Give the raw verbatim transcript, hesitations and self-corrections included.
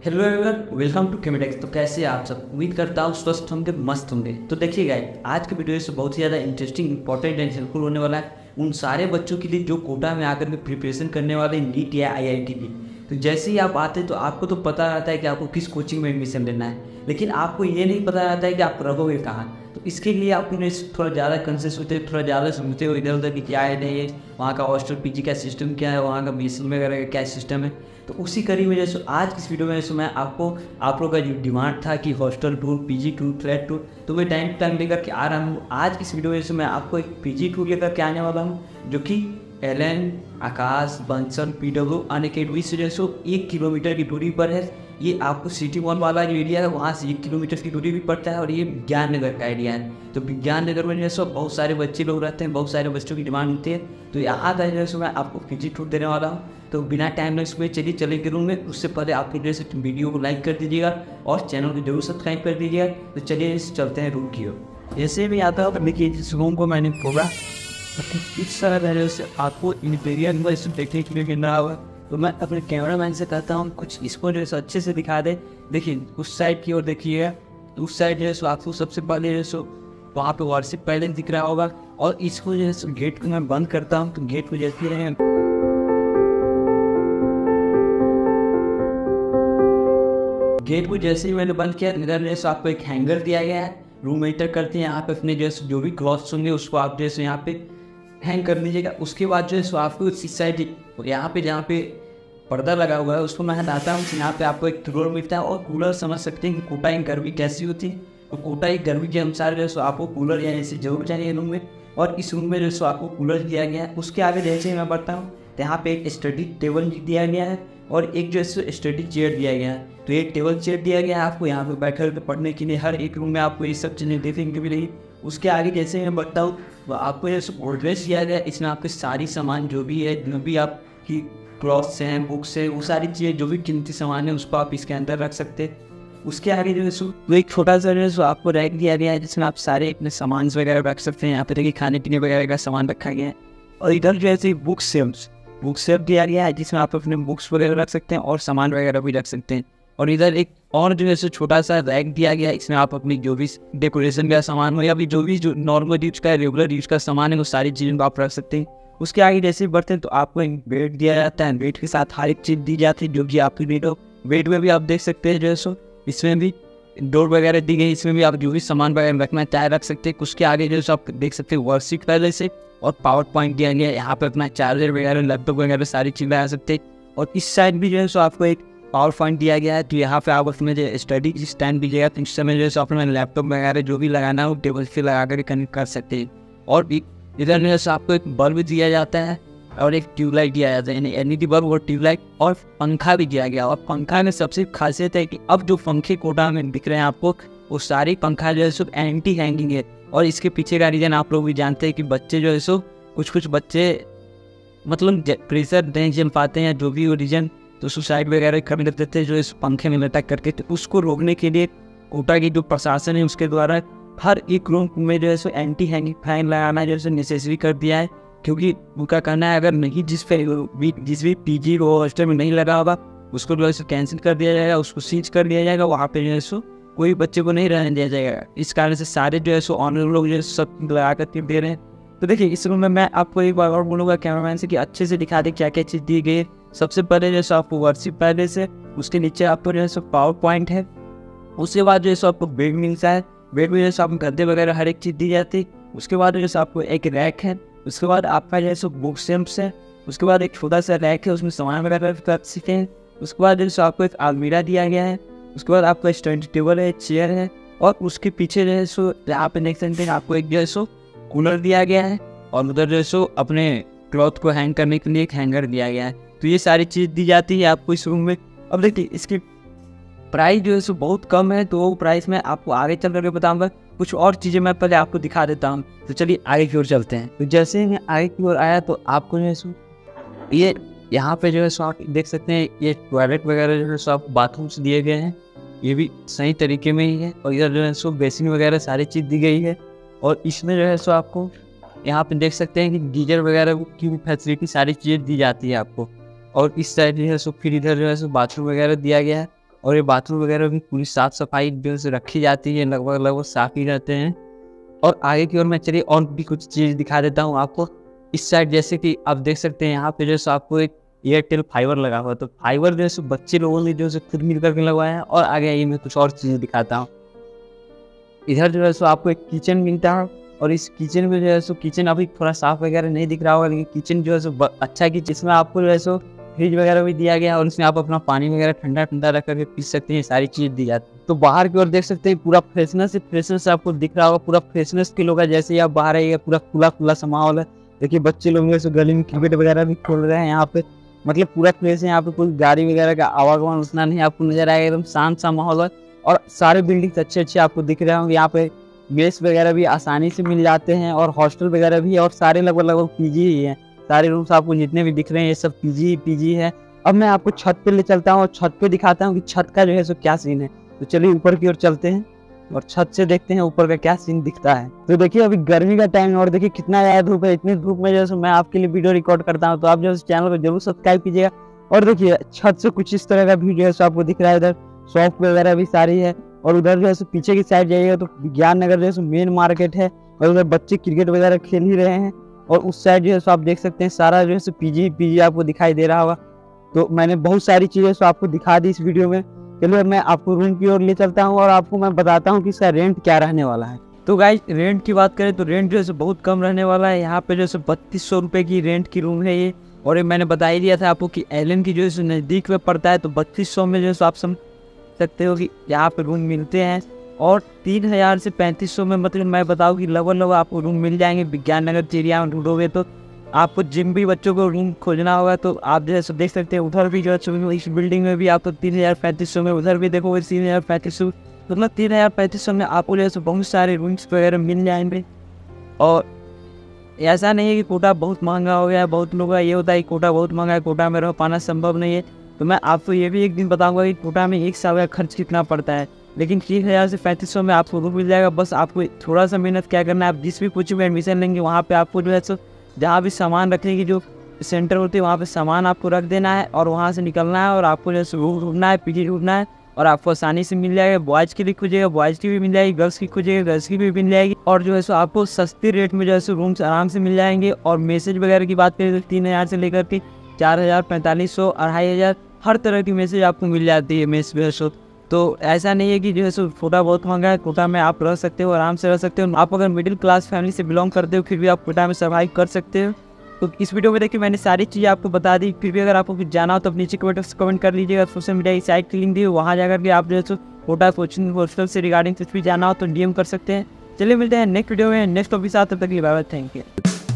Hello everyone, welcome to Chemetex. तो कैसे हैं आप सब? उम्मीद करता हूँ स्वस्थ होंगे, मस्त होंगे। तो देखिए गाइस, आज के वीडियो से बहुत ही ज़्यादा इंटरेस्टिंग, इंपॉर्टेंट एंड हेल्पफुल होने वाला है उन सारे बच्चों के लिए जो कोटा में आकर के प्रिपरेशन करने वाले नीट या आई आई टी की। तो जैसे ही आप आते हैं तो आपको तो पता रहता है कि आपको किस कोचिंग में एडमिशन लेना है, लेकिन आपको ये नहीं पता रहता है कि आप रहोगे कहाँ। तो इसके लिए आप उन्हें थोड़ा ज़्यादा कंसियस होते थोड़ा ज़्यादा समझते हो इधर उधर कि क्या है नहीं है, वहाँ का हॉस्टल पीजी का सिस्टम क्या है, वहाँ का मेसिन वगैरह का क्या सिस्टम है। तो उसी कड़ी में जैसे आज इस वीडियो में जैसे मैं आपको आप लोगों का जो डिमांड था कि hostel tour, PG tour, flat tour, तो मैं टाइम टाइम लेकर के आ रहा हूँ। आज इस वीडियो में जैसे मैं आपको एक पीजी टूर लेकर के आने वाला हूँ, जो कि एलन, आकाश, बंसल, पी डब्ल्यू अनअकैडमी से जैसे एक किलोमीटर की दूरी पर है। ये आपको सिटी मॉल वाला जो एरिया है वहाँ से एक किलोमीटर की दूरी भी पड़ता है और ये विज्ञान नगर का एरिया है। तो विज्ञान नगर में जैसे बहुत सारे बच्चे लोग रहते हैं, बहुत सारे बच्चों की डिमांड होती है। तो यहाँ का जैसे मैं आपको पीजी टूर देने वाला हूँ। तो बिना टाइम वेस्ट में चलिए चले करूँगे। उससे पहले आप जैसे वीडियो को लाइक कर दीजिएगा और चैनल को जरूर सब्सक्राइब कर दीजिएगा। तो चलिए चलते हैं रूम की ओर। ऐसे भी आता है देखिए, जिस रूम को मैंने खोला इस तरह से आपको इंटीरियर में इसे देखने के लिए मिल रहा होगा। तो मैं अपने कैमरामैन से कहता हूँ कुछ इसको जो है अच्छे से दिखा दे। देखिए उस साइड की ओर देखिए, उस साइड जो है आपको सबसे पहले जो है वहाँ पे वार्षिक पैलेस दिख रहा होगा। और इसको जो है गेट को मैं बंद करता हूँ तो गेट को जैसे है गेट को जैसे ही मैंने बंद किया, इधर जैसे आपको एक हैंगर दिया गया है। रूम एंटर करते हैं, यहाँ पे अपने जैसे जो भी क्लॉथ्स होंगे उसको आप जैसे यहाँ पे हैंग कर दीजिएगा। उसके बाद जो है सो आपको इस साइड यहाँ पे जहाँ पे पर्दा लगा हुआ है उसको मैं हटाता हूँ। यहाँ पे आपको एक कूलर मिलता है और कूलर समझ सकते हैं कि कोटा की गर्मी कैसी होती है। तो कोटा की गर्मी के अनुसार जो है सो आपको कूलर या ऐसे जरूर चाहिए रूम में। और इस रूम में जो है सो आपको कूलर दिया गया है। उसके आगे जैसे मैं बढ़ता हूँ तो यहाँ पे एक स्टडी टेबल दिया गया है और एक जो है स्टडी चेयर दिया गया है। तो एक टेबल चेयर दिया गया है आपको यहाँ पे बैठ कर पढ़ने के लिए। हर एक रूम में आपको ये सब चीज़ें देखने को मिलेगी। उसके आगे जैसे मैं बढ़ता हूँ तो आपको जैसे गोदरेज दिया गया है। इसमें आपके सारी सामान जो भी है, जो भी आपकी क्लॉथ्स हैं, बुक्स हैं, वो सारी चीज़ें जो भी कीमती सामान है उसको आप इसके अंदर रख सकते हैं। उसके आगे जो है सो वो एक छोटा सा जो है सो आपको रैक दिया गया है जिसमें आप सारे अपने सामान वगैरह रख सकते हैं। यहाँ पे देखिए खाने पीने वगैरह का सामान रखा गया है। और इधर जो है बुक सेल्फ बुक सेल्फ दिया गया है जिसमें आप अपने बुक्स वगैरह रख सकते हैं और सामान वगैरह भी रख सकते हैं। और इधर एक और जो है सो छोटा सा रैक दिया गया है, इसमें आप अपनी जो भी डेकोरेशन का सामान हो या भी जो भी जो नॉर्मल यूज का रेगुलर यूज का सामान है वो सारी चीज़ों को आप रख सकते हैं। उसके आगे जैसे बढ़ते हैं तो आपको एक बेड दिया जाता है। बेड के साथ हर एक चीज़ दी जाती है जो कि आपकी बेड हो। बेड में भी आप देख सकते हैं जो है सो इसमें भी डोर वगैरह दी गई, इसमें भी आप जो भी सामान वगैरह रखना चाहे रख सकते हैं। उसके आगे जो है आप देख सकते हैं वर्कशीट पहले से और पावर पॉइंट दिया गया है। यहाँ पर अपना चार्जर वगैरह, लैपटॉप वगैरह सारी चीज़ लगा सकते हैं। और इस साइड भी जो है सो आपको एक पावर पॉइंट दिया गया है। तो यहाँ पे आप उसमें जो स्टडी स्टैंड दीजिएगा तो इस समय जो है अपना लैपटॉप वगैरह जो भी लगाना हो टेबल से लगा कर कनेक्ट कर सकते हैं। और इधर जो है आपको एक बल्ब दिया जाता है और एक ट्यूबलाइट दिया जाता है, यानी एल ई डी बल्ब और ट्यूबलाइट और पंखा भी दिया गया। और पंखा में सबसे खासियत है कि अब जो पंखे कोटा में दिख रहे हैं आपको वो सारे पंखा जो है सो एंटी हैंगिंग है। और इसके पीछे का रीज़न आप लोग भी जानते हैं कि बच्चे जो है सो कुछ कुछ बच्चे मतलब प्रेशर नहीं झेल पाते हैं, जो भी वो रीज़न, तो सुसाइड वगैरह कर देते हैं जो इस पंखे में लटक करके। तो उसको रोकने के लिए कोटा की जो प्रशासन है उसके द्वारा हर एक रूम में जो है सो एंटी हैंगिंग फैन लगाना जो है नेसेसरी कर दिया है। क्योंकि उनका कहना है अगर नहीं जिस पे जिस भी पीजी वो हॉस्टल में नहीं लगा होगा उसको जो है सो कैंसिल कर दिया जाएगा, उसको सीज कर दिया जाएगा। वहाँ पे जो है सो कोई बच्चे को नहीं रहने दिया जाएगा। इस कारण से सारे जो है सो ऑनर लोग जो है सब लगा करके दे रहे हैं। तो देखिए इस रूम में मैं आपको एक बार और बोलूँगा कैमरामैन से कि अच्छे से दिखा दे क्या क्या चीज़ दी गई है। सबसे पहले जो है आपको वर्कशीट पहले से, उसके नीचे आपको जो है सो पावर पॉइंट है। उसके बाद जो है सो आपको बेड मिलता है। बेड में जैसे आपको गद्दे वगैरह हर एक चीज़ दी जाती है। उसके बाद जैसे आपको एक रैक है। उसके बाद आपका जो है सो बुक शेल्फ्स है। उसके बाद एक छोटा सा रैक है, उसमें सामान वगैरह रख सकते हैं। उसके बाद जो है आपको एक अलमीरा दिया गया है। उसके बाद आपका स्टडी टेबल है, चेयर है। और उसके पीछे जो है सो यहाँ पे देख सकते हैं आपको एक जो है सो कूलर दिया गया है। और उधर जो है सो अपने क्लॉथ को हैंग करने के लिए एक हैंगर दिया गया है। तो ये सारी चीज़ दी जाती है आपको इस रूम में। अब देखिए इसकी प्राइस जो है सो बहुत कम है, तो वो प्राइस मैं आपको आगे चल करके बताऊंगा। कुछ और चीज़ें मैं पहले आपको दिखा देता हूँ। तो चलिए आगे की ओर चलते हैं। तो जैसे मैं आगे की ओर आया तो आपको जो है सो ये यहाँ पे जो है सो आप देख सकते हैं ये टॉयलेट वगैरह जो है सो आप बाथरूम्स दिए गए हैं, ये भी सही तरीके में ही है। और इधर जो है सो बेसिन वगैरह सारी चीज़ दी गई है। और इसमें जो है सो आपको यहाँ पे देख सकते हैं कि गीजर वगैरह की भी फैसिलिटी सारी चीज़ें दी जाती है आपको। और इस साइड जो है सो फिर इधर जो है सो बाथरूम वगैरह दिया गया है। और ये बाथरूम वगैरह भी पूरी साफ़ सफाई जो है रखी जाती है, लगभग लगभग साफ़ ही रहते हैं। और आगे की ओर मैं चलिए और भी कुछ चीज़ दिखा देता हूँ आपको। इस साइड जैसे कि आप देख सकते हैं यहाँ पे जो है आपको एक एयरटेल फाइबर लगा हुआ है। तो फाइबर जो है बच्चे लोगों ने जो है खुद मिल करके लगवाया है। और आगे आइए मैं कुछ और चीज़ें दिखाता हूँ। इधर जो है सो आपको एक किचन मिलता है और इस किचन में जो है सो किचन अभी थोड़ा साफ वगैरह नहीं दिख रहा होगा, लेकिन किचन जो है सो अच्छा है कि जिसमें आपको जो है सो फ्रिज वगैरह भी दिया गया है और इसमें आप अपना पानी वगैरह ठंडा ठंडा रख करके पी सकते हैं। सारी चीज़ दी जाती है। तो बाहर की ओर देख सकते हैं पूरा फ्रेशनेस ही फ्रेशनेस आपको दिख रहा होगा, पूरा फ्रेशनेस फील होगा। जैसे ही आप बाहर आइएगा पूरा खुला खुला सा माहौल है। देखिए बच्चे लोग जो गली में क्रिकेट वगैरह भी खेल रहे हैं यहाँ पे, मतलब पूरा फ्रेश है। यहाँ पे कोई गाड़ी वगैरह का आवागमन उतना नहीं आपको नजर आएगा, एकदम शांत सा माहौल है। और सारे बिल्डिंग्स अच्छे अच्छे आपको दिख रहे होंगे। यहाँ पे मेस वगैरह भी आसानी से मिल जाते हैं और हॉस्टल वगैरह भी है और सारे लगभग लगभग पीजी ही हैं। सारे रूम्स आपको जितने भी दिख रहे हैं ये सब पीजी ही पीजी है। अब मैं आपको छत पे ले चलता हूँ और छत पे दिखाता हूँ कि छत का जो है सो क्या सीन है। तो चलिए ऊपर की ओर चलते हैं और छत से देखते हैं ऊपर का क्या सीन दिखता है। तो देखिए अभी गर्मी का टाइम है और देखिए कितना ज़्यादा धूप है। इतनी धूप में जो है मैं आपके लिए वीडियो रिकॉर्ड करता हूँ, तो आप जो है चैनल को जरूर सब्सक्राइब कीजिएगा। और देखिए छत से कुछ इस तरह का व्यू जो है आपको दिख रहा है। इधर शॉप वगैरह भी सारी है और उधर जो है पीछे की साइड जाइएगा तो विज्ञान नगर जो है मेन मार्केट है और उधर बच्चे क्रिकेट वगैरह खेल ही रहे हैं। और उस साइड जो है आप देख सकते हैं सारा जो है पीजी पीजी आपको दिखाई दे रहा होगा। तो मैंने बहुत सारी चीज़ें सो आपको दिखा दी इस वीडियो में। चलिए मैं आपको रूम की ओर ले चलता हूँ और आपको मैं बताता हूँ कि इसका रेंट क्या रहने वाला है। तो गाइस रेंट की बात करें तो रेंट जो है बहुत कम रहने वाला है। यहाँ पे जो है बत्तीस सौ रुपये की रेंट की रूम है ये। और ये मैंने बता ही दिया था आपको कि एलन की जो है नज़दीक में पड़ता है। तो बत्तीस सौ में जो है आप समझ सकते हो कि यहाँ पे रूम मिलते हैं। और तीन हज़ार से पैंतीस सौ में मतलब मैं बताऊँ कि लगभग लगभग आपको रूम मिल जाएंगे। विज्ञान नगर एरिया में ढूंढोगे तो आपको जिम भी बच्चों को रूम खोजना होगा तो आप जो है देख सकते हैं। उधर भी जो है इस बिल्डिंग में भी आपको तीन हज़ार पैंतीस सौ में, उधर भी देखोगे तीन हज़ार पैंतीस सौ, मतलब तीन हज़ार पैंतीस सौ में आपको जो है बहुत सारे रूम्स वगैरह मिल जाएंगे। और ऐसा नहीं है कि कोटा बहुत महंगा हो गया है। बहुत लोगों का ये होता है कि कोटा बहुत महंगा है, कोटा में रह पाना संभव नहीं है। तो मैं आपको ये भी एक दिन बताऊंगा कि कोटा में एक साल का खर्च कितना पड़ता है। लेकिन तीन हज़ार से पैंतीस सौ में आपको रूम मिल जाएगा। बस आपको थोड़ा सा मेहनत क्या करना है, आप जिस भी कोचिंग में एडमिशन लेंगे वहाँ पे आपको जो है सो जहाँ भी सामान रखने की जो सेंटर होती है वहाँ पे सामान आपको रख देना है और वहाँ से निकलना है और आपको जो है रूम ढूंढना है, पीजी ढूंढना है और आपको आसानी से मिल जाएगा। बॉयज़ की भी खोजिएगा बॉयज़ की भी मिल जाएगी, गर्ल्स की खोजिएगा गर्ल्स की भी मिल जाएगी। और जो है सो आपको सस्ती रेट में जो है सो रूम्स आराम से मिल जाएंगे। और मैसेज वगैरह की बात करें तो तीन हज़ार से लेकर के चार हज़ार पैंतालीस सौ अढ़ाई हज़ार हर तरह की मैसेज आपको मिल जाती है मेस जो है सो। तो ऐसा नहीं है कि जो है सो कोटा बहुत महंगा है। कोटा में आप रह सकते हो, आराम से रह सकते हो। आप अगर मिडिल क्लास फैमिली से बिलोंग करते हो फिर भी आप कोटा में सर्वाइव कर सकते हो। तो इस वीडियो में देखिए मैंने सारी चीज़ें आपको बता दी। फिर भी अगर आपको कुछ जाना हो तो नीचे कमेंट बॉक्स कमेंट कर लीजिएगा। सोशल मीडिया की साइट की लिंक दी वहाँ जाकर के आप जो है सो कोटा कोचिंग हॉस्टल से रिगार्डिंग कुछ भी जाना हो तो डीएम कर सकते हैं। चलिए मिलते हैं नेक्स्ट वीडियो में नेक्स्ट टॉपिक के साथ। तब तक के लिए बाय बाय, थैंक यू।